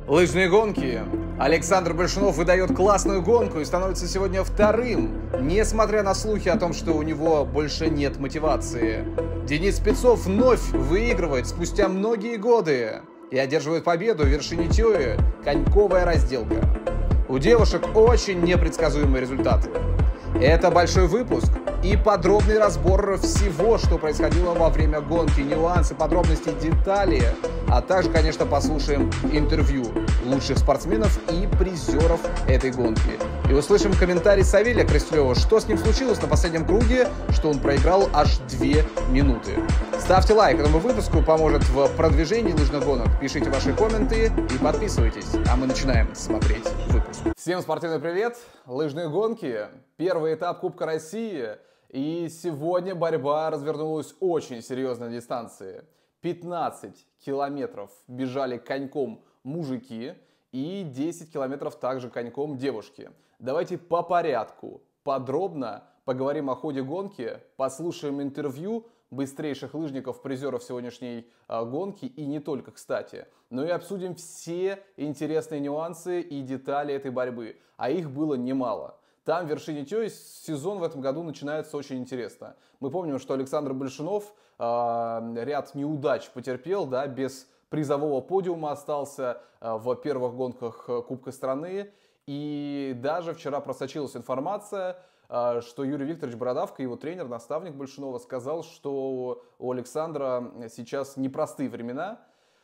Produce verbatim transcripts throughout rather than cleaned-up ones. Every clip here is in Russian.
Лыжные гонки. Александр Большунов выдает классную гонку и становится сегодня вторым, несмотря на слухи о том, что у него больше нет мотивации. Денис Спецов вновь выигрывает спустя многие годы и одерживает победу в вершине Тёи. Коньковая разделка. У девушек очень непредсказуемые результаты. Это большой выпуск и подробный разбор всего, что происходило во время гонки, нюансы, подробности, детали, а также, конечно, послушаем интервью лучших спортсменов и призеров этой гонки. И услышим комментарий Савелия Красилева, что с ним случилось на последнем круге, что он проиграл аж две минуты. Ставьте лайк этому выпуску, поможет в продвижении лыжных гонок. Пишите ваши комменты и подписывайтесь. А мы начинаем смотреть выпуск. Всем спортивный привет! Лыжные гонки. Первый этап Кубка России. И сегодня борьба развернулась очень серьезно на дистанции. пятнадцать километров бежали коньком мужики и десять километров также коньком девушки. Давайте по порядку, подробно поговорим о ходе гонки, послушаем интервью быстрейших лыжников, призеров сегодняшней э, гонки, и не только, кстати, но и обсудим все интересные нюансы и детали этой борьбы, а их было немало. Там, в вершине Тёи, сезон в этом году начинается очень интересно. Мы помним, что Александр Большунов э, ряд неудач потерпел, да, без призового подиума остался э, в первых гонках Кубка страны. И даже вчера просочилась информация, э, что Юрий Викторович Бородавка, его тренер, наставник Большунова, сказал, что у Александра сейчас непростые времена.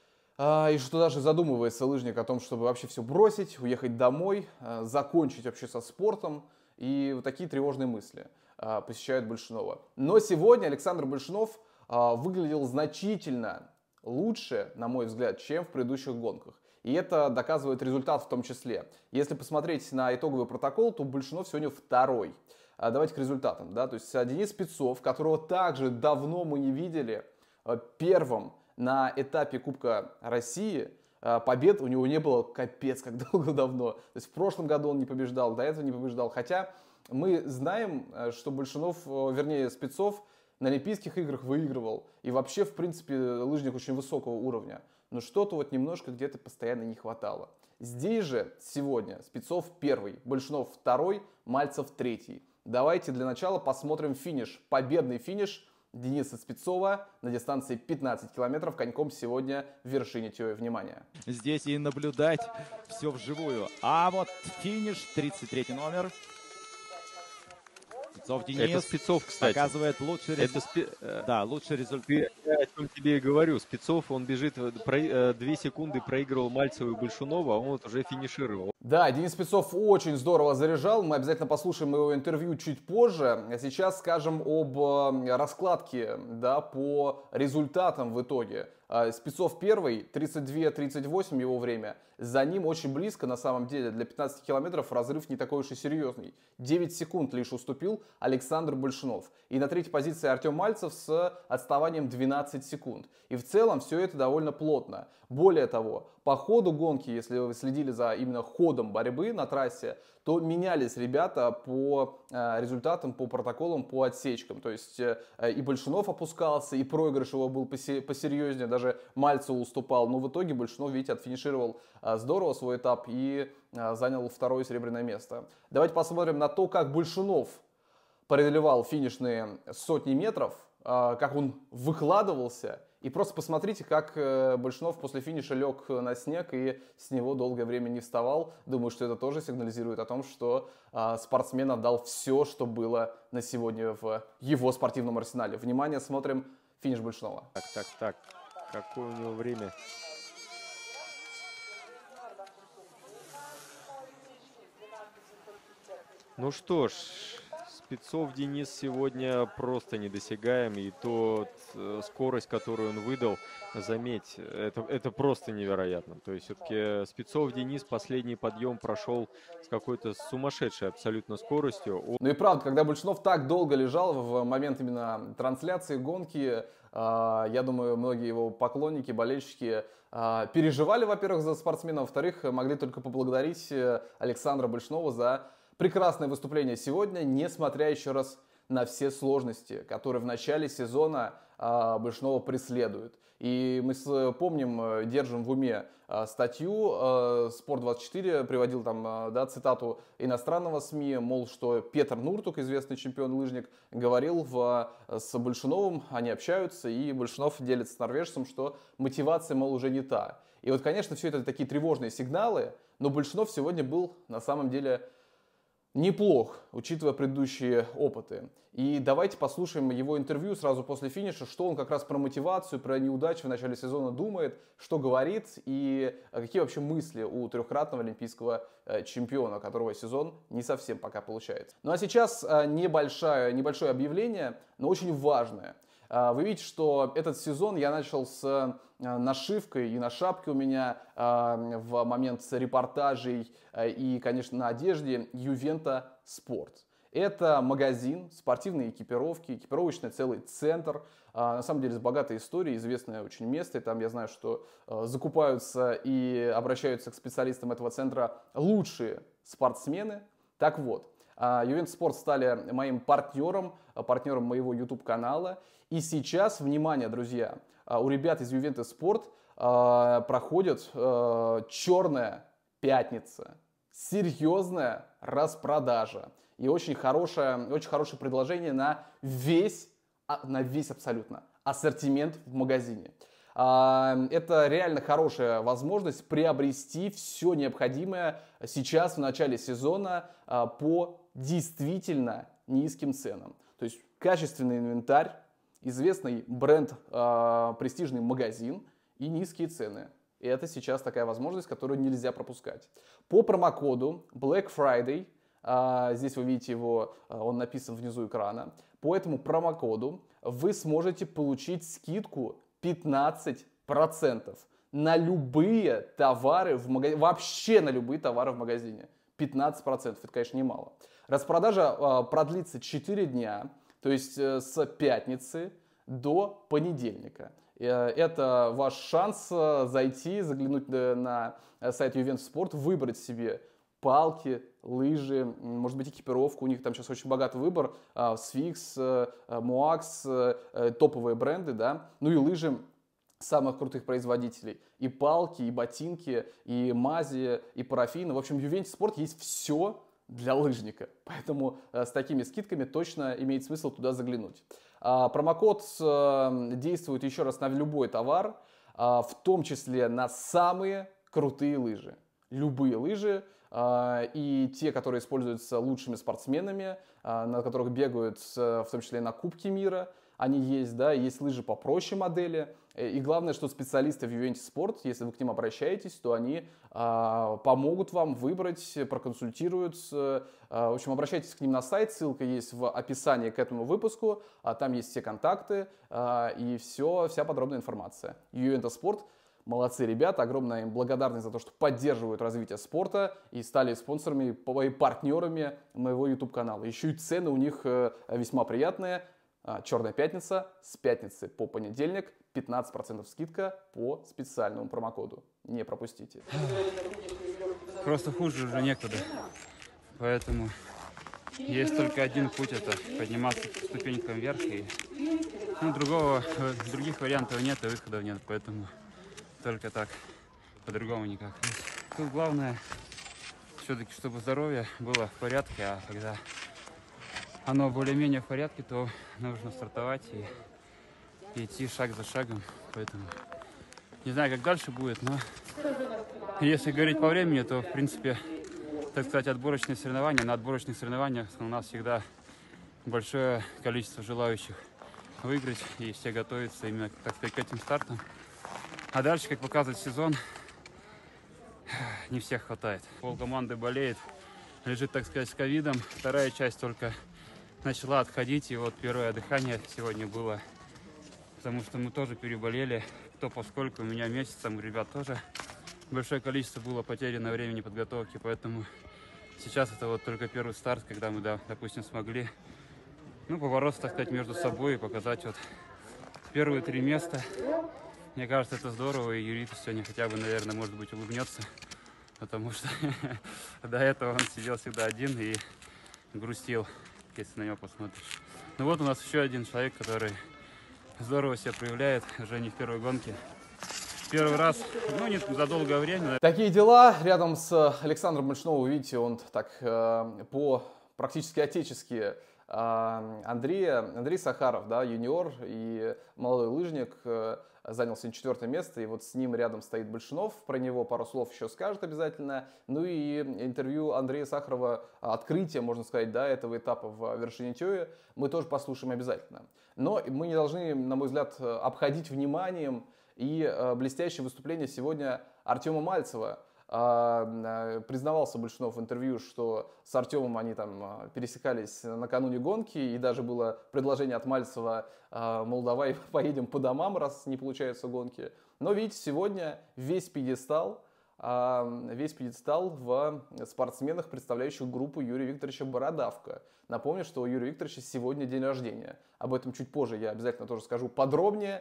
И что даже задумывается лыжник о том, чтобы вообще все бросить, уехать домой, закончить вообще со спортом. И вот такие тревожные мысли посещают Большунова. Но сегодня Александр Большунов выглядел значительно лучше, на мой взгляд, чем в предыдущих гонках. И это доказывает результат в том числе. Если посмотреть на итоговый протокол, то Большунов сегодня второй. Давайте к результатам. Да? То есть Денис Спецов, которого также давно мы не видели, первым на этапе Кубка России. Побед у него не было капец как долго-давно. То есть в прошлом году он не побеждал, до этого не побеждал. Хотя мы знаем, что Большунов, вернее Спецов, на Олимпийских играх выигрывал. И вообще, в принципе, лыжник очень высокого уровня. Но что-то вот немножко где-то постоянно не хватало. Здесь же сегодня Спецов первый, Большунов второй, Мальцев третий. Давайте для начала посмотрим финиш. Победный финиш Дениса Спецова на дистанции пятнадцать километров коньком сегодня в вершине Тёи. Внимание. Здесь и наблюдать все вживую. А вот финиш, тридцать третий номер. Спецов Денис. Это Спецов, кстати. Показывает лучший результат. Спе... Да, лучший результат. Я о чем тебе и говорю. Спецов, он бежит, про... две секунды проигрывал Мальцеву и Большунову, а он вот уже финишировал. Да, Денис Спецов очень здорово заряжал. Мы обязательно послушаем его интервью чуть позже. А сейчас скажем об раскладке, да, по результатам в итоге. Спецов первый, тридцать два тридцать восемь его время. За ним очень близко, на самом деле, для пятнадцати километров разрыв не такой уж и серьезный. девять секунд лишь уступил Александр Большунов. И на третьей позиции Артем Мальцев с отставанием двенадцать секунд. И в целом все это довольно плотно. Более того, по ходу гонки, если вы следили за именно ходом борьбы на трассе, то менялись ребята по э, результатам, по протоколам, по отсечкам. То есть э, и Большунов опускался, и проигрыш его был посерьезнее, даже Мальцеву уступал. Но в итоге Большунов, видите, отфинишировал э, здорово свой этап и э, занял второе серебряное место. Давайте посмотрим на то, как Большунов преодолевал финишные сотни метров, э, как он выкладывался. И просто посмотрите, как Большунов после финиша лег на снег и с него долгое время не вставал. Думаю, что это тоже сигнализирует о том, что а, спортсмен отдал все, что было на сегодня в его спортивном арсенале. Внимание, смотрим финиш Большунова. Так, так, так. Какое у него время? Ну что ж, Спецов Денис сегодня просто недосягаем, и то э, скорость, которую он выдал, заметь, это, это просто невероятно. То есть все-таки Спецов Денис последний подъем прошел с какой-то сумасшедшей абсолютно скоростью. Ну и правда, когда Большунов так долго лежал в момент именно трансляции гонки, э, я думаю, многие его поклонники, болельщики э, переживали, во-первых, за спортсмена, во-вторых, могли только поблагодарить Александра Большунова за прекрасное выступление сегодня, несмотря еще раз на все сложности, которые в начале сезона а, Большунова преследуют. И мы с, помним, держим в уме а, статью, а, Спорт двадцать четыре приводил там а, да, цитату иностранного СМИ, мол, что Петр Нуртук, известный чемпион-лыжник, говорил в, с Большуновым, они общаются, и Большунов делится с норвежцем, что мотивация, мол, уже не та. И вот, конечно, все это такие тревожные сигналы, но Большунов сегодня был на самом деле неплох, учитывая предыдущие опыты. И давайте послушаем его интервью сразу после финиша, что он как раз про мотивацию, про неудачи в начале сезона думает, что говорит и какие вообще мысли у трехкратного олимпийского чемпиона, которого сезон не совсем пока получается. Ну а сейчас небольшое, небольшое объявление, но очень важное. Вы видите, что этот сезон я начал с нашивкой, и на шапке у меня в момент репортажей и, конечно, на одежде Ювента Спорт. Это магазин спортивной экипировки, экипировочный целый центр, на самом деле с богатой историей, известное очень место. И там я знаю, что закупаются и обращаются к специалистам этого центра лучшие спортсмены. Так вот, Ювента Спорт стали моим партнером, партнером моего YouTube-канала. И сейчас, внимание, друзья, у ребят из Ювента Спорт проходит черная пятница, серьезная распродажа и очень хорошее, очень хорошее предложение на весь, на весь абсолютно ассортимент в магазине. Это реально хорошая возможность приобрести все необходимое сейчас в начале сезона по действительно низким ценам. То есть качественный инвентарь, известный бренд, престижный магазин и низкие цены. И это сейчас такая возможность, которую нельзя пропускать. По промокоду Black Friday, здесь вы видите его, он написан внизу экрана, по этому промокоду вы сможете получить скидку пятнадцать процентов на любые товары в магазине, вообще на любые товары в магазине. пятнадцать процентов, это, конечно, немало. Распродажа продлится четыре дня, то есть с пятницы до понедельника. Это ваш шанс зайти, заглянуть на сайт Ювента Спорт, выбрать себе палки, лыжи, может быть, экипировку. У них там сейчас очень богатый выбор. Сфикс, Моакс, топовые бренды, да. Ну и лыжи самых крутых производителей. И палки, и ботинки, и мази, и парафины. В общем, в Ювенте Спорт есть все для лыжника. Поэтому с такими скидками точно имеет смысл туда заглянуть. Промокод действует еще раз на любой товар, в том числе на самые крутые лыжи. Любые лыжи. И те, которые используются лучшими спортсменами, на которых бегают, в том числе на Кубке мира, они есть, да, есть лыжи попроще модели. И главное, что специалисты в Ювенте Спорт, если вы к ним обращаетесь, то они а, помогут вам выбрать, проконсультируют. В общем, обращайтесь к ним на сайт, ссылка есть в описании к этому выпуску, а там есть все контакты а, и все, вся подробная информация. Ювента Спорт. Молодцы ребята, огромная им благодарность за то, что поддерживают развитие спорта и стали спонсорами и партнерами моего YouTube-канала. Еще и цены у них весьма приятные. Черная пятница, с пятницы по понедельник, пятнадцать процентов скидка по специальному промокоду. Не пропустите. Просто хуже уже некуда. Поэтому есть только один путь, это подниматься по ступенькам вверх. И, ну, другого, других вариантов нет и выходов нет, поэтому только так, по-другому никак. Тут главное, все-таки, чтобы здоровье было в порядке, а когда оно более-менее в порядке, то нужно стартовать и, и идти шаг за шагом. Поэтому не знаю, как дальше будет, но если говорить по времени, то, в принципе, так сказать, отборочные соревнования. На отборочных соревнованиях у нас всегда большое количество желающих выиграть, и все готовятся именно, так сказать, к этим стартам. А дальше, как показывает сезон, не всех хватает. Полкоманды болеет, лежит, так сказать, с ковидом. Вторая часть только начала отходить, и вот первое дыхание сегодня было, потому что мы тоже переболели. Кто поскольку, у меня месяц, там у ребят тоже большое количество было потеряно времени подготовки, поэтому сейчас это вот только первый старт, когда мы, да, допустим, смогли, ну, побороться, так сказать, между собой и показать вот первые три места. Мне кажется, это здорово, и Юрий сегодня хотя бы, наверное, может быть, улыбнется, потому что до этого он сидел всегда один и грустил, если на него посмотришь. Ну вот у нас еще один человек, который здорово себя проявляет уже не в первой гонке. Первый раз, ну, не за долгое время. Такие дела. Рядом с Александром Большновым, вы видите, он так э, по практически отечески э, Андрея, Андрей Сахаров, да, юниор и молодой лыжник, э, занял сегодня четвертое место, и вот с ним рядом стоит Большнов, про него пару слов еще скажет обязательно. Ну и интервью Андрея Сахарова, открытие, можно сказать, да, этого этапа в Вершинитёе, мы тоже послушаем обязательно. Но мы не должны, на мой взгляд, обходить вниманием и блестящее выступление сегодня Артема Мальцева. Признавался Большнов в интервью, что с Артемом они там пересекались накануне гонки, и даже было предложение от Мальцева, мол, давай поедем по домам, раз не получаются гонки. Но видите, сегодня весь пьедестал, весь пьедестал в спортсменах, представляющих группу Юрия Викторовича Бородавка. Напомню, что у Юрия Викторовича сегодня день рождения. Об этом чуть позже я обязательно тоже скажу подробнее.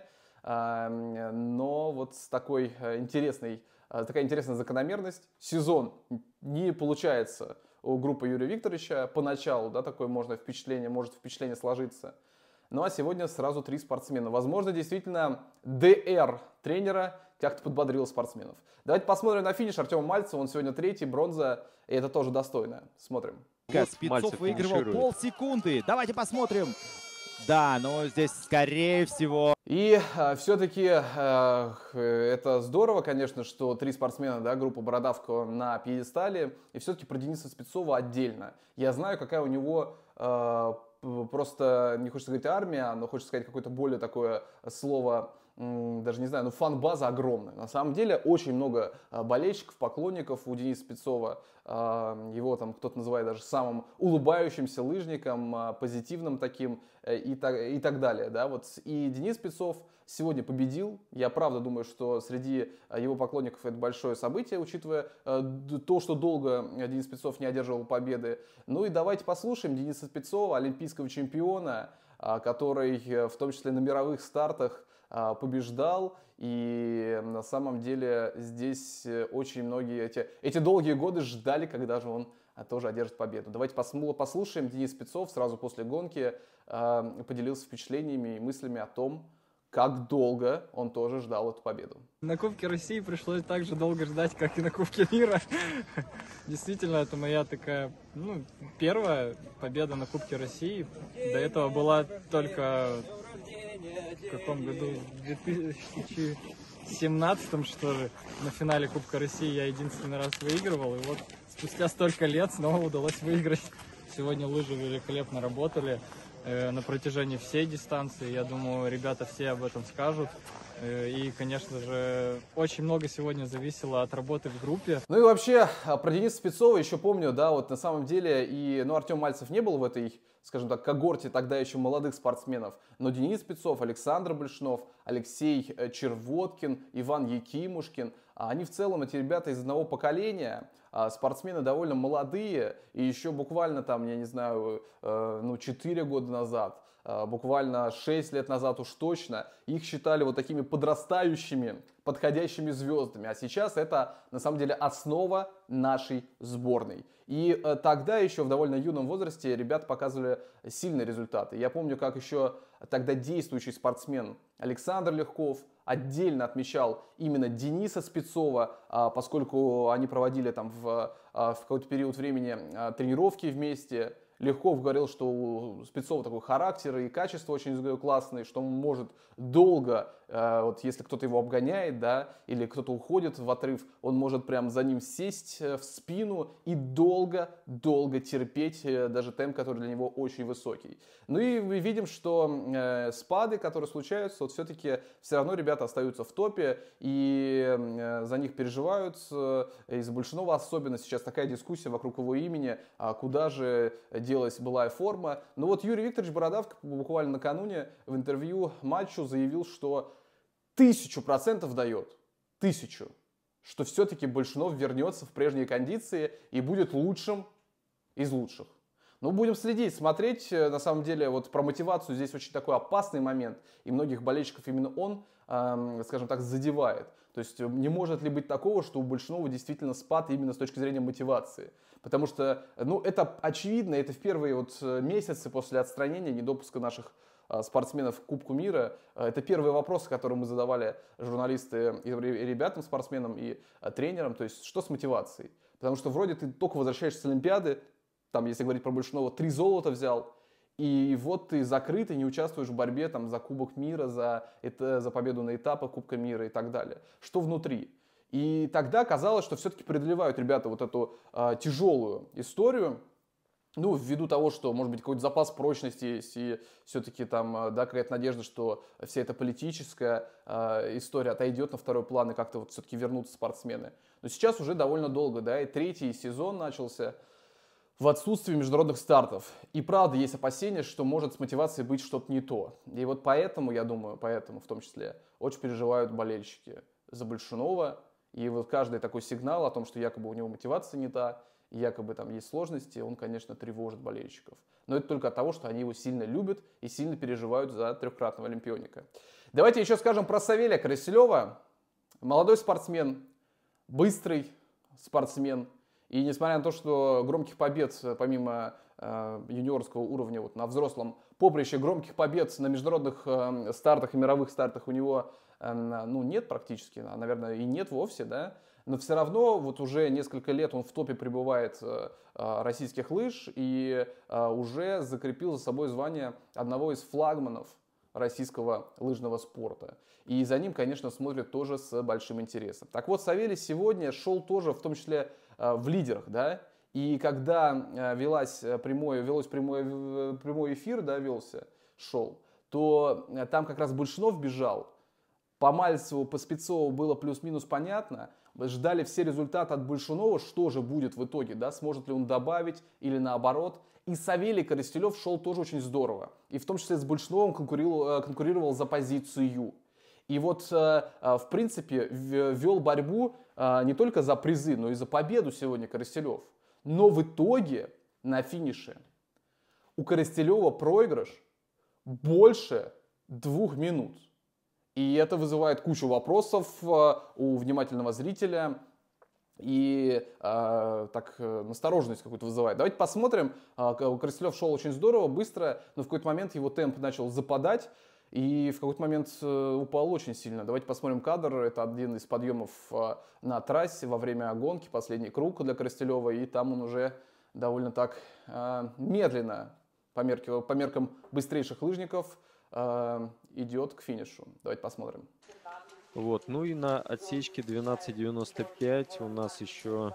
Но вот с такой интересной, такая интересная закономерность. Сезон не получается у группы Юрия Викторовича поначалу, да, такое можно впечатление, может впечатление сложиться. Ну а сегодня сразу три спортсмена. Возможно, действительно, ДР тренера как-то подбодрил спортсменов. Давайте посмотрим на финиш Артема Мальцева. Он сегодня третий, бронза, и это тоже достойно. Смотрим. Вот Спецов выигрывал полсекунды. Давайте посмотрим. Да, но здесь, скорее всего... И э, все-таки э, это здорово, конечно, что три спортсмена, да, группа Бородавка на пьедестале. И все-таки про Дениса Спецова отдельно. Я знаю, какая у него... Э, просто, не хочется говорить армия, но хочется сказать какое-то более такое слово... даже не знаю, ну фан-база огромная. На самом деле очень много болельщиков, поклонников у Дениса Спецова. Его там кто-то называет даже самым улыбающимся лыжником, позитивным таким и так, и так далее. Да? Вот. И Денис Спецов сегодня победил. Я правда думаю, что среди его поклонников это большое событие, учитывая то, что долго Денис Спецов не одерживал победы. Ну и давайте послушаем Дениса Спецова, олимпийского чемпиона, который в том числе на мировых стартах побеждал, и на самом деле здесь очень многие эти, эти долгие годы ждали, когда же он тоже одержит победу. Давайте послушаем. Денис Спецов сразу после гонки поделился впечатлениями и мыслями о том, как долго он тоже ждал эту победу. На Кубке России пришлось так же долго ждать, как и на Кубке мира. Действительно, это моя такая, ну, первая победа на Кубке России. До этого была только в каком году? В две тысячи семнадцатом, что ли, на финале Кубка России я единственный раз выигрывал. И вот спустя столько лет снова удалось выиграть. Сегодня лыжи великолепно работали э, на протяжении всей дистанции. Я думаю, ребята все об этом скажут. Э, и, конечно же, очень много сегодня зависело от работы в группе. Ну и вообще, про Дениса Спецова еще помню, да, вот на самом деле, и, ну, Артем Мальцев не был в этой, скажем так, когорте тогда еще молодых спортсменов, но Денис Спецов, Александр Большнов, Алексей Червоткин, Иван Якимушкин, они в целом, эти ребята из одного поколения, спортсмены довольно молодые, и еще буквально там, я не знаю, ну, четыре года назад, буквально шесть лет назад уж точно, их считали вот такими подрастающими, подходящими звездами. А сейчас это, на самом деле, основа нашей сборной. И э, тогда еще в довольно юном возрасте ребята показывали сильные результаты. Я помню, как еще тогда действующий спортсмен Александр Легков отдельно отмечал именно Дениса Спецова, э, поскольку они проводили там в, э, в какой-то период времени э, тренировки вместе. Легков говорил, что у Спецова такой характер и качество очень классные, что он может долго, э, вот если кто-то его обгоняет, да, или кто-то уходит в отрыв, он может прям за ним сесть в спину и долго-долго терпеть э, даже темп, который для него очень высокий. Ну и мы видим, что э, спады, которые случаются, вот все-таки все равно ребята остаются в топе, и э, за них переживают. Э, из Большнова особенно сейчас такая дискуссия вокруг его имени, а куда же делась былая форма. Но вот Юрий Викторович Бородавка буквально накануне в интервью матчу заявил, что тысячу процентов дает, тысячу, что все-таки Большнов вернется в прежние кондиции и будет лучшим из лучших. Ну, будем следить, смотреть. На самом деле, вот про мотивацию здесь очень такой опасный момент, и многих болельщиков именно он, э, скажем так, задевает. То есть не может ли быть такого, что у Большунова действительно спад именно с точки зрения мотивации? Потому что, ну, это очевидно, это в первые вот месяцы после отстранения, недопуска наших спортсменов к Кубку мира. Это первые вопросы, которые мы задавали журналисты и ребятам, спортсменам и тренерам. То есть что с мотивацией? Потому что вроде ты только возвращаешься с Олимпиады, там, если говорить про Большунова, три золота взял, и вот ты закрыт и не участвуешь в борьбе там, за Кубок мира, за, это, за победу на этапах Кубка мира и так далее. Что внутри? И тогда казалось, что все-таки преодолевают ребята вот эту а, тяжелую историю, ну, ввиду того, что, может быть, какой-то запас прочности есть, и все-таки там, да, какая-то надежда, что вся эта политическая э, история отойдет на второй план, и как-то вот все-таки вернутся спортсмены. Но сейчас уже довольно долго, да, и третий сезон начался в отсутствии международных стартов. И правда, есть опасения, что может с мотивацией быть что-то не то. И вот поэтому, я думаю, поэтому в том числе, очень переживают болельщики за Большунова. И вот каждый такой сигнал о том, что якобы у него мотивация не та, якобы там есть сложности, он, конечно, тревожит болельщиков. Но это только от того, что они его сильно любят и сильно переживают за трехкратного олимпионика. Давайте еще скажем про Савелия Коростелева. Молодой спортсмен, быстрый спортсмен. И несмотря на то, что громких побед, помимо э, юниорского уровня, вот на взрослом поприще, громких побед на международных э, стартах и мировых стартах у него э, ну, нет практически, а, наверное, и нет вовсе, да. Но все равно вот уже несколько лет он в топе пребывает э, российских лыж и э, уже закрепил за собой звание одного из флагманов российского лыжного спорта. И за ним, конечно, смотрят тоже с большим интересом. Так вот, Савелий сегодня шел тоже в том числе э, в лидерах, да. И когда э, велась прямой, велось прямой, прямой эфир, да, велся, шел, то э, там как раз Большунов бежал. По Мальцеву, по Спецову было плюс-минус понятно. Ждали все результаты от Большунова, что же будет в итоге, да, сможет ли он добавить или наоборот. И Савелий Коростелев шел тоже очень здорово. И в том числе с Большуновым конкурировал, конкурировал за позицию. И вот, в принципе, вел борьбу не только за призы, но и за победу сегодня Коростелев. Но в итоге на финише у Коростелева проигрыш больше двух минут. И это вызывает кучу вопросов у внимательного зрителя и э, так настороженность какую-то вызывает. Давайте посмотрим. Коростелев шел очень здорово, быстро, но в какой-то момент его темп начал западать и в какой-то момент упал очень сильно. Давайте посмотрим кадр. Это один из подъемов на трассе во время гонки, последний круг для Коростелева, и там он уже довольно так э, медленно, по, мерке, по меркам быстрейших лыжников, идет к финишу. Давайте посмотрим. Вот, ну и на отсечке двенадцать девяносто пять у нас еще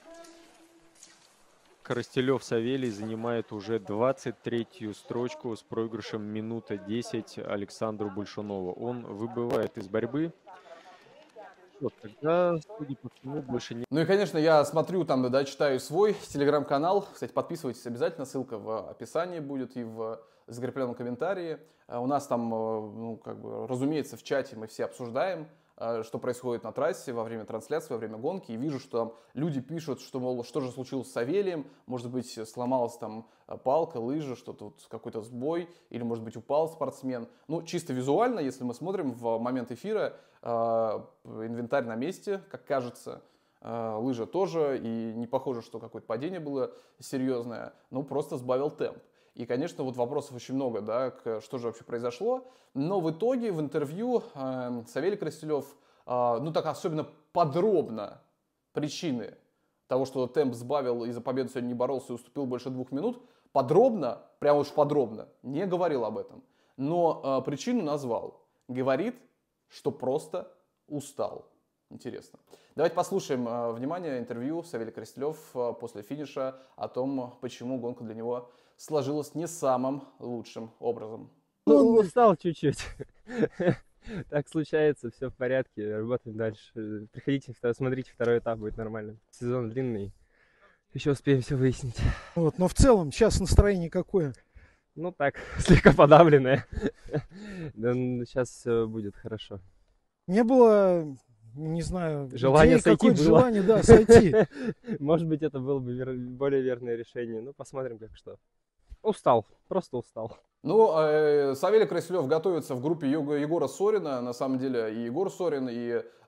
Коростелев Савелий занимает уже двадцать третью строчку с проигрышем минута десять Александру Большунову. Он выбывает из борьбы. Вот, тогда, судя по всему, больше не... Ну и, конечно, я смотрю там, да, читаю свой телеграм-канал. Кстати, подписывайтесь обязательно, ссылка в описании будет и в закрепленном комментарии. У нас там, ну, как бы, разумеется, в чате мы все обсуждаем, что происходит на трассе во время трансляции, во время гонки. И вижу, что там люди пишут, что, мол, что же случилось с Савелием. Может быть, сломалась там палка, лыжа, что-то вот, какой-то сбой. Или, может быть, упал спортсмен. Ну, чисто визуально, если мы смотрим в момент эфира, инвентарь на месте, как кажется. Лыжа тоже. И не похоже, что какое-то падение было серьезное. Ну, просто сбавил темп. И, конечно, вот вопросов очень много, да, что же вообще произошло. Но в итоге в интервью э, Савелий Коростелев, э, ну так особенно подробно причины того, что темп сбавил и за победу сегодня не боролся и уступил больше двух минут, подробно, прямо уж подробно, не говорил об этом. Но э, причину назвал. Говорит, что просто устал. Интересно. Давайте послушаем, э, внимание, интервью Савелий Коростелев э, после финиша о том, почему гонка для него сложилась не самым лучшим образом. Ну, устал чуть-чуть. Так случается, все в порядке, работаем дальше. Приходите, смотрите второй этап, будет нормально. Сезон длинный, еще успеем все выяснить. Вот, но в целом сейчас настроение какое? Ну так, слегка подавленное. Да, сейчас все будет хорошо. Не было, не знаю, желание идеи, сойти было. Желание, да, сойти. Может быть, это было бы вер... более верное решение. Ну, посмотрим, как что. Устал, просто устал. Ну, э, Савелий Коростелев готовится в группе Егора Сорина. На самом деле и Егор Сорин, и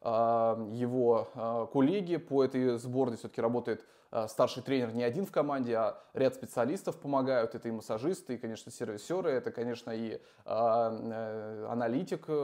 его коллеги по этой сборной. Все-таки работает старший тренер не один в команде, а ряд специалистов помогают. Это и массажисты, и, конечно, сервисеры, это, конечно, и аналитик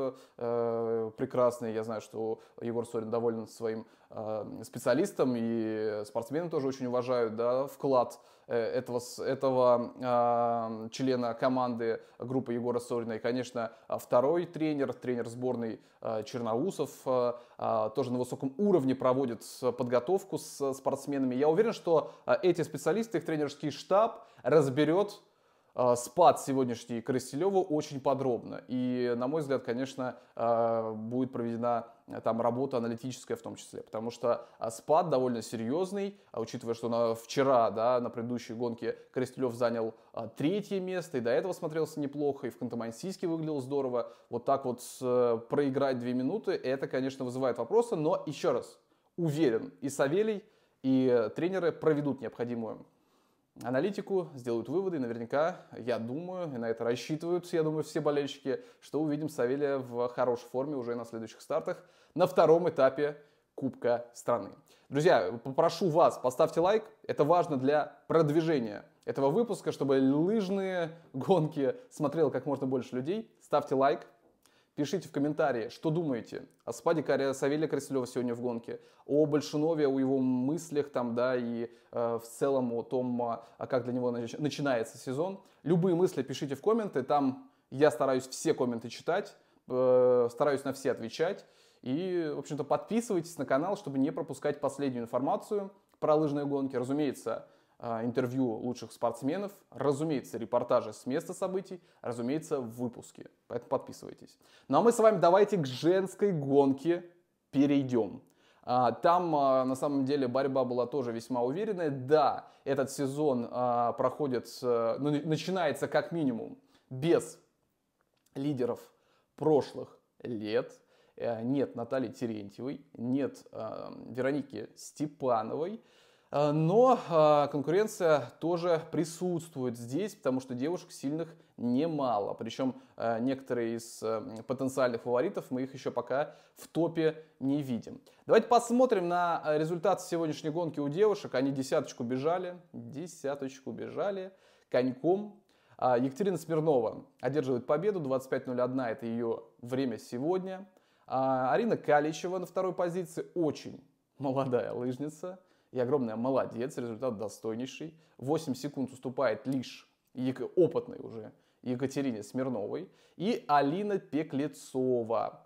прекрасный. Я знаю, что Егор Сорин доволен своим специалистам, и спортсмены тоже очень уважают, да, вклад этого, этого э, члена команды группы Егора Сорина. И, конечно, второй тренер, тренер сборной э, Черноусов, э, э, тоже на высоком уровне проводит подготовку с спортсменами. Я уверен, что э, эти специалисты, их тренерский штаб разберет э, спад сегодняшний Коростелеву очень подробно. И, на мой взгляд, конечно, э, будет проведена там работа аналитическая в том числе, потому что спад довольно серьезный, учитывая, что на, вчера, да, на предыдущей гонке Коростелев занял а, третье место, и до этого смотрелся неплохо, и в Ханты-Мансийске выглядел здорово. Вот так вот э, проиграть две минуты, это, конечно, вызывает вопросы, но еще раз, уверен, и Савелий, и тренеры проведут необходимую аналитику, сделают выводы, и наверняка, я думаю, и на это рассчитывают, я думаю, все болельщики, что увидим Савелия в хорошей форме уже на следующих стартах на втором этапе Кубка страны. Друзья, попрошу вас, поставьте лайк, это важно для продвижения этого выпуска, чтобы лыжные гонки смотрело как можно больше людей. Ставьте лайк. Пишите в комментарии, что думаете о спаде Савелия Коростелева сегодня в гонке, о Большунове, о его мыслях там, да, и э, в целом о том, а, как для него нач- начинается сезон. Любые мысли пишите в комменты, там я стараюсь все комменты читать, э, стараюсь на все отвечать. И, в общем-то, подписывайтесь на канал, чтобы не пропускать последнюю информацию про лыжные гонки. Разумеется, интервью лучших спортсменов, разумеется, репортажи с места событий, разумеется, выпуски. Поэтому подписывайтесь. Ну а мы с вами давайте к женской гонке перейдем. Там, на самом деле, борьба была тоже весьма уверенная. Да, этот сезон проходит, ну, начинается как минимум без лидеров прошлых лет. Нет Натальи Терентьевой, нет Вероники Степановой. Но конкуренция тоже присутствует здесь, потому что девушек сильных немало. Причем некоторые из потенциальных фаворитов, мы их еще пока в топе не видим. Давайте посмотрим на результат сегодняшней гонки у девушек. Они десяточку бежали, десяточку бежали коньком. Екатерина Смирнова одерживает победу, двадцать пять ноль один, это ее время сегодня. Арина Каличева на второй позиции, очень молодая лыжница. И огромная молодец, результат достойнейший. восемь секунд уступает лишь опытной уже Екатерине Смирновой. И Алина Пеклецова.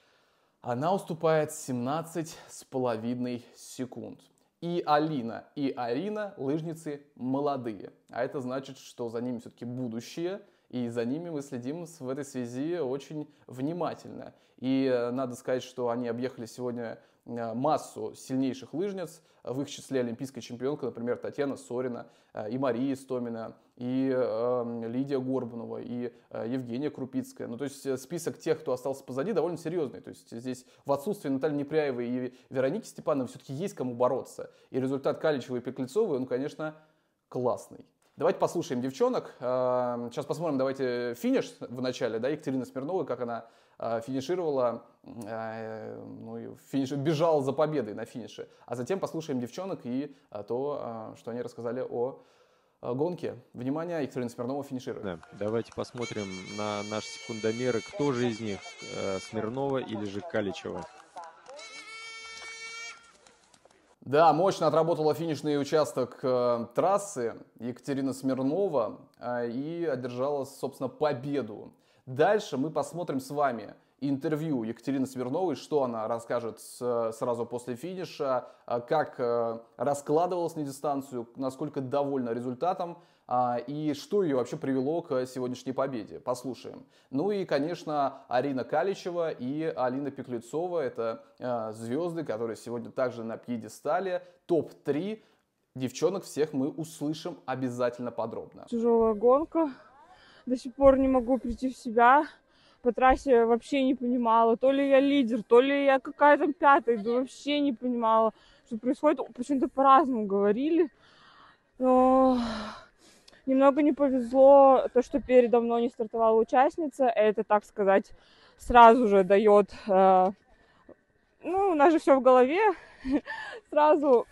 Она уступает семнадцать с половиной секунд. И Алина, и Арина лыжницы молодые. А это значит, что за ними все-таки будущее. И за ними мы следим в этой связи очень внимательно. И надо сказать, что они объехали сегодня массу сильнейших лыжниц, в их числе олимпийская чемпионка, например, Татьяна Сорина, и Мария Истомина, и э, Лидия Горбунова, и э, Евгения Крупицкая. Ну, то есть список тех, кто остался позади, довольно серьезный. То есть здесь в отсутствии Натальи Непряевой и Вероники Степановой все-таки есть кому бороться. И результат Каличевой и Пеклецовой, он, конечно, классный. Давайте послушаем девчонок. Сейчас посмотрим, давайте финиш в начале, да, Екатерина Смирнова, как она финишировала, ну, финиш, бежала за победой на финише. А затем послушаем девчонок и то, что они рассказали о гонке. Внимание, Екатерина Смирнова финиширует. Да, давайте посмотрим на наши секундомеры, кто же из них, Смирнова или же Каличева. Да, мощно отработала финишный участок э, трассы Екатерина Смирнова э, и одержала, собственно, победу. Дальше мы посмотрим с вами интервью Екатерины Смирновой, что она расскажет с, сразу после финиша, э, как э, раскладывалась на дистанцию, насколько довольна результатом э, и что ее вообще привело к сегодняшней победе. Послушаем. Ну и, конечно, Арина Каличева и Алина Пеклецова. Это э, звезды, которые сегодня также на пьедестале. топ три. Девчонок всех мы услышим обязательно подробно. Тяжелая гонка. До сих пор не могу прийти в себя. По трассе я вообще не понимала, то ли я лидер, то ли я какая-то пятая, да вообще не понимала, что происходит. Почему-то по-разному говорили. Но немного не повезло то, что передо мной не стартовала участница. Это, так сказать, сразу же дает э, Ну, у нас же все в голове. Сразу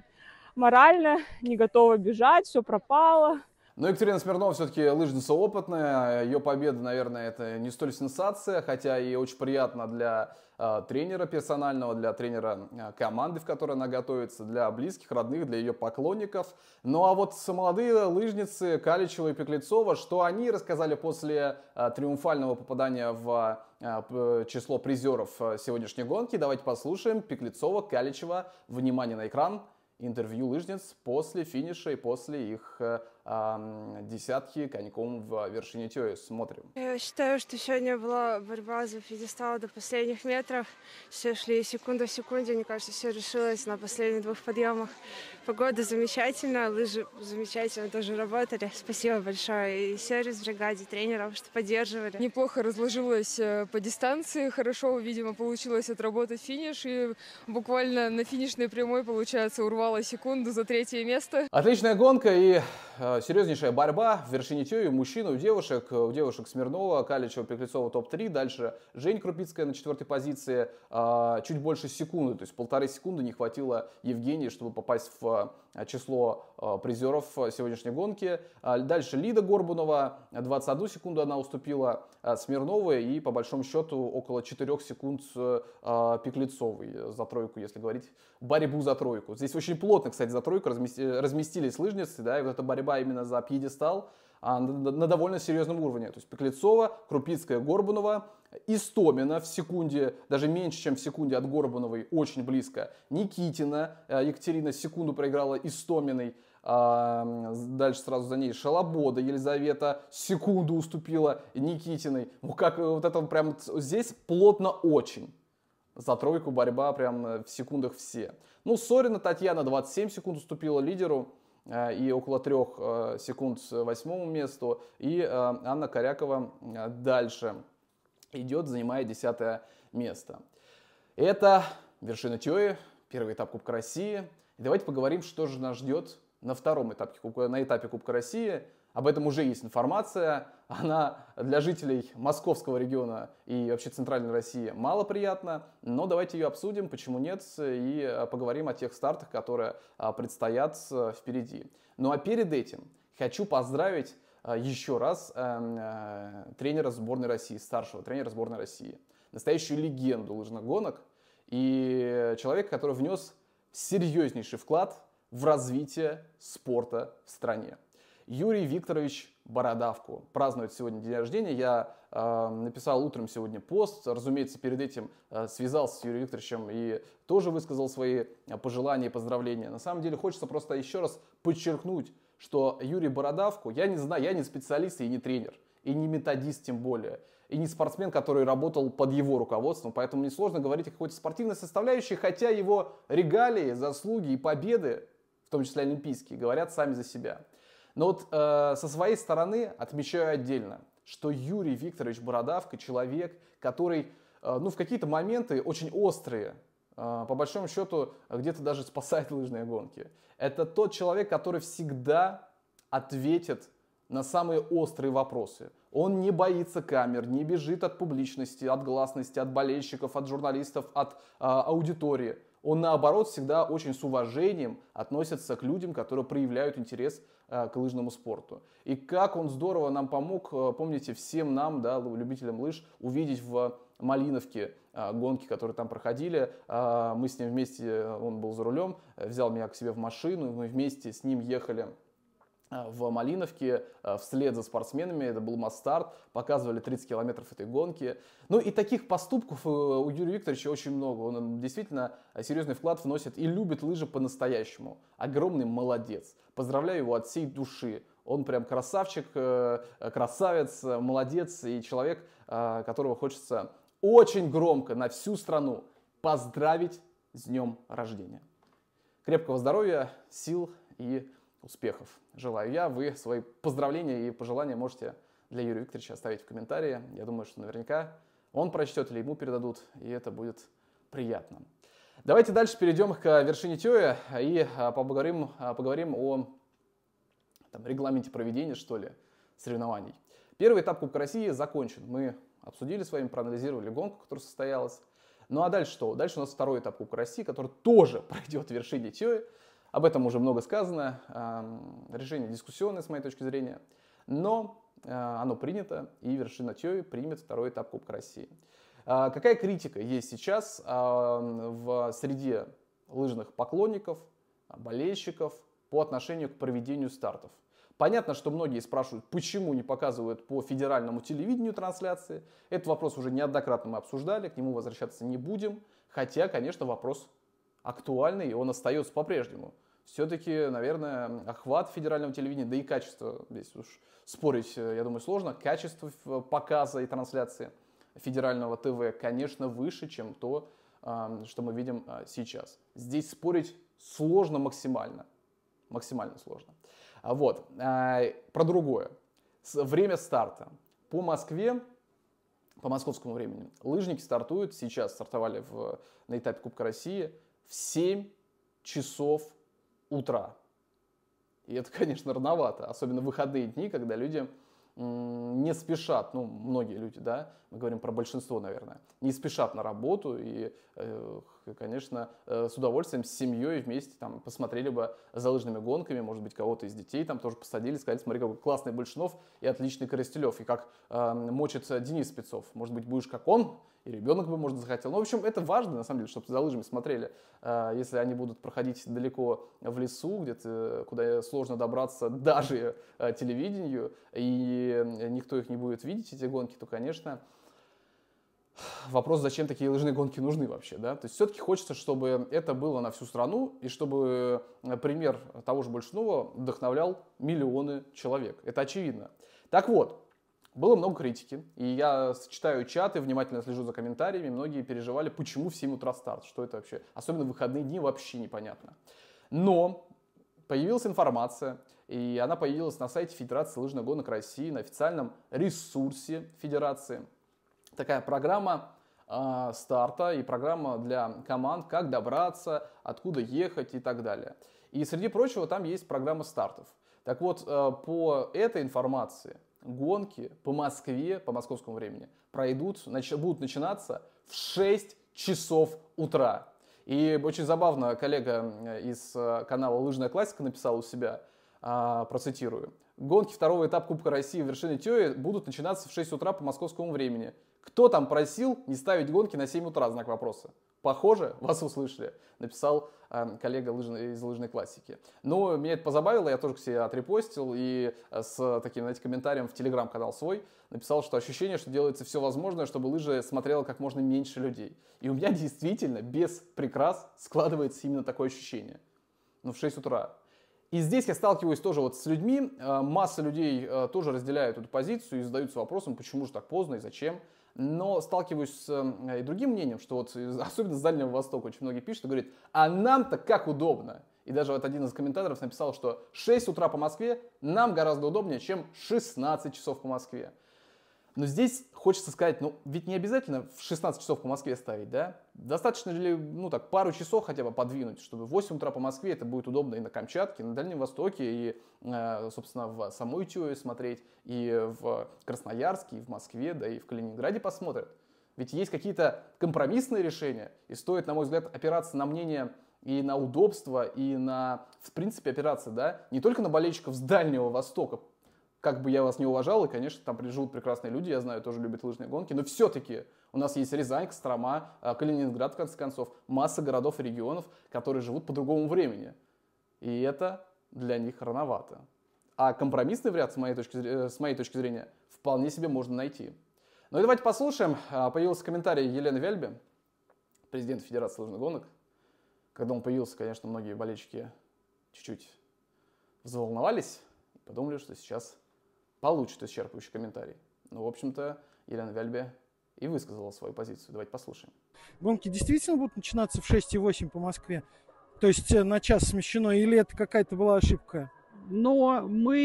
морально не готова бежать, все пропало. Но Екатерина Смирнова все-таки лыжница опытная. Ее победа, наверное, это не столь сенсация, хотя и очень приятно для э, тренера персонального, для тренера э, команды, в которой она готовится, для близких, родных, для ее поклонников. Ну а вот молодые лыжницы Каличева и Пеклецова, что они рассказали после э, триумфального попадания в э, число призеров сегодняшней гонки. Давайте послушаем. Пеклецова, Каличева. Внимание на экран. Интервью лыжниц после финиша и после их э, э, десятки коньком в вершине Тёи. Смотрим. Я считаю, что сегодня была борьба за пьедестал до последних метров. Все шли секунда в секунде. Мне кажется, все решилось на последних двух подъемах. Погода замечательная, лыжи замечательно тоже работали. Спасибо большое и сервис бригаде, тренерам, что поддерживали. Неплохо разложилась по дистанции, хорошо, видимо, получилось отработать финиш. И буквально на финишной прямой, получается, урвала секунду за третье место. Отличная гонка и э, серьезнейшая борьба в вершине Тёи. У мужчин, у девушек. У девушек Смирнова, Каличева, Пеклецова топ три. Дальше Жень Крупицкая на четвертой позиции. Э, чуть больше секунды, то есть полторы секунды не хватило Евгении, чтобы попасть в число э, призеров сегодняшней гонки. А дальше Лида Горбунова. двадцать одну секунду она уступила э, Смирновой. И по большому счету около четырёх секунд э, Пеклецовой за тройку, если говорить борьбу за тройку. Здесь очень плотно, кстати, за тройку разместились лыжницы, да, и вот эта борьба именно за пьедестал а, на, на довольно серьезном уровне. То есть Пеклецова, Крупицкая, Горбунова, Истомина в секунде, даже меньше, чем в секунде от Горбуновой, очень близко. Никитина, Екатерина секунду проиграла Истоминой. А, дальше сразу за ней Шалобода Елизавета секунду уступила Никитиной. Ну как вот это прям здесь плотно очень. За тройку борьба прям в секундах все. Ну, Сорина Татьяна двадцать семь секунд уступила лидеру э, и около трех э, секунд восьмому месту. И э, Анна Корякова э, дальше идет, занимает десятое место. Это вершина Тёи, первый этап Кубка России. И давайте поговорим, что же нас ждет на втором этапе, на этапе Кубка России. Об этом уже есть информация. Она для жителей московского региона и вообще центральной России малоприятна. Но давайте ее обсудим, почему нет, и поговорим о тех стартах, которые предстоят впереди. Ну а перед этим хочу поздравить еще раз тренера сборной России, старшего тренера сборной России. Настоящую легенду лыжных гонок и человека, который внес серьезнейший вклад в развитие спорта в стране. Юрий Викторович Бородавку празднует сегодня день рождения. Я э, написал утром сегодня пост. Разумеется, перед этим э, связался с Юрием Викторовичем и тоже высказал свои пожелания и поздравления. На самом деле хочется просто еще раз подчеркнуть, что Юрий Бородавку, я не знаю, я не специалист и не тренер, и не методист тем более, и не спортсмен, который работал под его руководством, поэтому мне сложно говорить о какой-то спортивной составляющей, хотя его регалии, заслуги и победы, в том числе олимпийские, говорят сами за себя. Но вот э, со своей стороны отмечаю отдельно, что Юрий Викторович Бородавка человек, который э, ну, в какие-то моменты очень острые, э, по большому счету где-то даже спасает лыжные гонки. Это тот человек, который всегда ответит на самые острые вопросы. Он не боится камер, не бежит от публичности, от гласности, от болельщиков, от журналистов, от э, аудитории. Он, наоборот, всегда очень с уважением относится к людям, которые проявляют интерес э, к лыжному спорту. И как он здорово нам помог, э, помните, всем нам, да, любителям лыж, увидеть в Малиновке э, гонки, которые там проходили. Э, мы с ним вместе, он был за рулем, взял меня к себе в машину, мы вместе с ним ехали в Малиновке вслед за спортсменами. Это был масс-старт, показывали тридцать километров этой гонки. Ну и таких поступков у Юрия Викторовича очень много. Он действительно серьезный вклад вносит и любит лыжи по-настоящему. Огромный молодец. Поздравляю его от всей души. Он прям красавчик, красавец, молодец и человек, которого хочется очень громко на всю страну поздравить с днем рождения. Крепкого здоровья, сил и успехов желаю я. Вы свои поздравления и пожелания можете для Юрия Викторовича оставить в комментарии. Я думаю, что наверняка он прочтет или ему передадут, и это будет приятно. Давайте дальше перейдем к вершине Тёи и поговорим, поговорим о там, регламенте проведения, что ли, соревнований. Первый этап Кубка России закончен. Мы обсудили с вами, проанализировали гонку, которая состоялась. Ну а дальше что? Дальше у нас второй этап Кубка России, который тоже пройдет в вершине Тёи. Об этом уже много сказано. Решение дискуссионное, с моей точки зрения. Но оно принято, и вершина Тёи примет второй этап Кубка России. Какая критика есть сейчас в среде лыжных поклонников, болельщиков по отношению к проведению стартов? Понятно, что многие спрашивают, почему не показывают по федеральному телевидению трансляции. Этот вопрос уже неоднократно мы обсуждали, к нему возвращаться не будем. Хотя, конечно, вопрос актуальный, и он остается по-прежнему. Все-таки, наверное, охват федерального телевидения, да и качество, здесь уж спорить, я думаю, сложно, качество показа и трансляции федерального ТВ, конечно, выше, чем то, что мы видим сейчас. Здесь спорить сложно максимально. Максимально сложно. Вот. Про другое. Время старта. По Москве, по московскому времени, лыжники стартуют, сейчас стартовали в, на этапе Кубка России в семь часов утра. И это, конечно, рановато, особенно в выходные дни, когда люди не спешат, ну, многие люди, да, мы говорим про большинство, наверное, не спешат на работу и, конечно, с удовольствием с семьей вместе там посмотрели бы за лыжными гонками, может быть, кого-то из детей там тоже посадили, сказали, смотри, какой классный Большунов и отличный Коростелев, и как э, мочит Денис Спецов, может быть, будешь как он, и ребенок бы, может, захотел. Ну, в общем, это важно, на самом деле, чтобы за лыжами смотрели, э, если они будут проходить далеко в лесу, где-то, куда сложно добраться даже э, телевидению, и никто их не будет видеть, эти гонки, то, конечно, вопрос, зачем такие лыжные гонки нужны вообще, да? То есть все-таки хочется, чтобы это было на всю страну, и чтобы пример того же Большунова вдохновлял миллионы человек. Это очевидно. Так вот, было много критики, и я читаю чаты, внимательно слежу за комментариями, многие переживали, почему в семь утра старт, что это вообще, особенно в выходные дни, вообще непонятно. Но появилась информация, и она появилась на сайте Федерации лыжных гонок России, на официальном ресурсе Федерации. Такая программа э, старта и программа для команд, как добраться, откуда ехать и так далее. И среди прочего там есть программа стартов. Так вот, э, по этой информации гонки по Москве, по московскому времени, пройдут, нач, будут начинаться в шесть часов утра. И очень забавно коллега из канала «Лыжная классика» написал у себя, э, процитирую, гонки второго этапа Кубка России в вершине Тёи будут начинаться в шесть утра по московскому времени. Кто там просил не ставить гонки на семь утра? Знак вопроса. Похоже, вас услышали, написал э, коллега лыжной, из лыжной классики. Но меня это позабавило, я тоже к себе отрепостил и с таким, знаете, комментарием в телеграм-канал свой написал, что ощущение, что делается все возможное, чтобы лыжи смотрело как можно меньше людей. И у меня действительно без прикрас складывается именно такое ощущение. Ну, в шесть утра. И здесь я сталкиваюсь тоже вот с людьми, масса людей тоже разделяют эту позицию и задаются вопросом, почему же так поздно и зачем. Но сталкиваюсь с и другим мнением, что вот особенно с Дальнего Востока очень многие пишут и говорят, а нам-то как удобно. И даже вот один из комментаторов написал, что шесть утра по Москве нам гораздо удобнее, чем шестнадцать часов по Москве. Но здесь хочется сказать, ну ведь не обязательно в шестнадцать часов по Москве ставить, да? Достаточно ли, ну так, пару часов хотя бы подвинуть, чтобы в восемь утра по Москве это будет удобно и на Камчатке, и на Дальнем Востоке, и, собственно, в самой Тёе смотреть, и в Красноярске, и в Москве, да и в Калининграде посмотрят. Ведь есть какие-то компромиссные решения, и стоит, на мой взгляд, опираться на мнение и на удобство, и на, в принципе, опираться, да, не только на болельщиков с Дальнего Востока. Как бы я вас не уважал, и, конечно, там живут прекрасные люди, я знаю, тоже любят лыжные гонки, но все-таки у нас есть Рязань, Кострома, Калининград, в конце концов, масса городов и регионов, которые живут по другому времени. И это для них рановато. А компромиссный вариант, с моей точки, с моей точки зрения, вполне себе можно найти. Ну и давайте послушаем. Появился комментарий Елены Вяльбе, президента Федерации лыжных гонок. Когда он появился, конечно, многие болельщики чуть-чуть заволновались и подумали, что сейчас получит исчерпывающий комментарий. Ну, в общем-то, Елена Вяльбе и высказала свою позицию. Давайте послушаем. Гонки действительно будут начинаться в шесть и восемь по Москве? То есть на час смещено, или это какая-то была ошибка? Но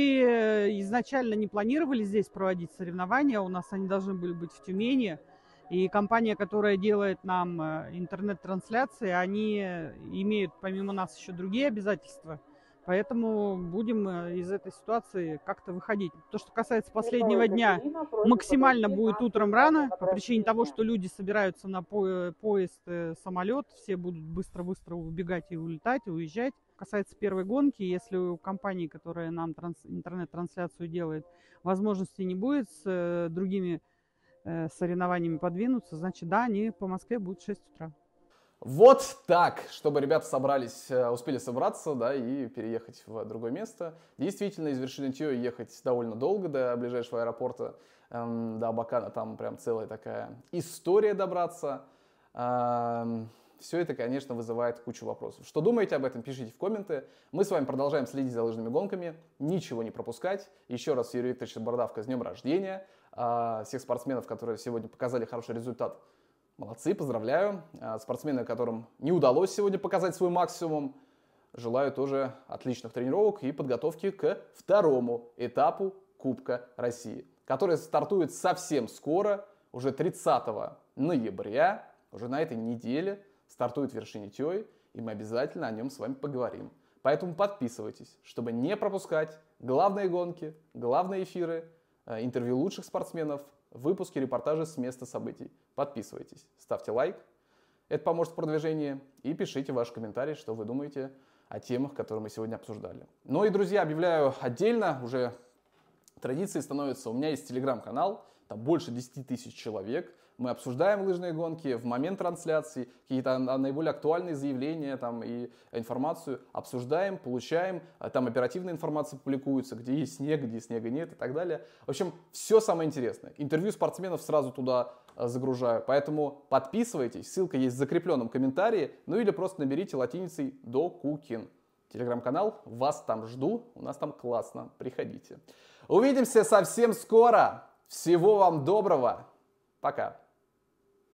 мы изначально не планировали здесь проводить соревнования. У нас они должны были быть в Тюмени. И компания, которая делает нам интернет-трансляции, они имеют помимо нас еще другие обязательства. Поэтому будем из этой ситуации как-то выходить. То, что касается последнего дня, максимально будет утром рано, по причине того, что люди собираются на поезд, самолет, все будут быстро-быстро убегать и улетать, и уезжать. Касается первой гонки, если у компании, которая нам транс, интернет-трансляцию делает, возможности не будет с другими э, соревнованиями подвинуться, значит, да, они по Москве будут в шесть утра. Вот так, чтобы ребята собрались, успели собраться, да, и переехать в другое место. Действительно, из Вершинитьё ехать довольно долго до ближайшего аэропорта, эм, до Абакана, там прям целая такая история добраться. Эм, все это, конечно, вызывает кучу вопросов. Что думаете об этом, пишите в комменты. Мы с вами продолжаем следить за лыжными гонками, ничего не пропускать. Еще раз, Юрий Викторович Бородавка, с днем рождения. Э, всех спортсменов, которые сегодня показали хороший результат, молодцы, поздравляю. Спортсмены, которым не удалось сегодня показать свой максимум, желаю тоже отличных тренировок и подготовки к второму этапу Кубка России, который стартует совсем скоро, уже тридцатого ноября, уже на этой неделе стартует Вершинитьё, и мы обязательно о нем с вами поговорим. Поэтому подписывайтесь, чтобы не пропускать главные гонки, главные эфиры, интервью лучших спортсменов, выпуски, репортажи с места событий. Подписывайтесь, ставьте лайк, это поможет в продвижении, и пишите ваши комментарии, что вы думаете о темах, которые мы сегодня обсуждали. Ну и, друзья, объявляю отдельно, уже традицией становится, у меня есть телеграм-канал, там больше десяти тысяч человек, мы обсуждаем лыжные гонки в момент трансляции, какие-то наиболее актуальные заявления там, и информацию обсуждаем, получаем, там оперативная информация публикуется, где есть снег, где снега нет и так далее. В общем, все самое интересное. Интервью спортсменов сразу туда загружаю, поэтому подписывайтесь, ссылка есть в закрепленном комментарии, ну или просто наберите латиницей Докукин. Телеграм-канал, вас там жду, у нас там классно, приходите. Увидимся совсем скоро, всего вам доброго, пока.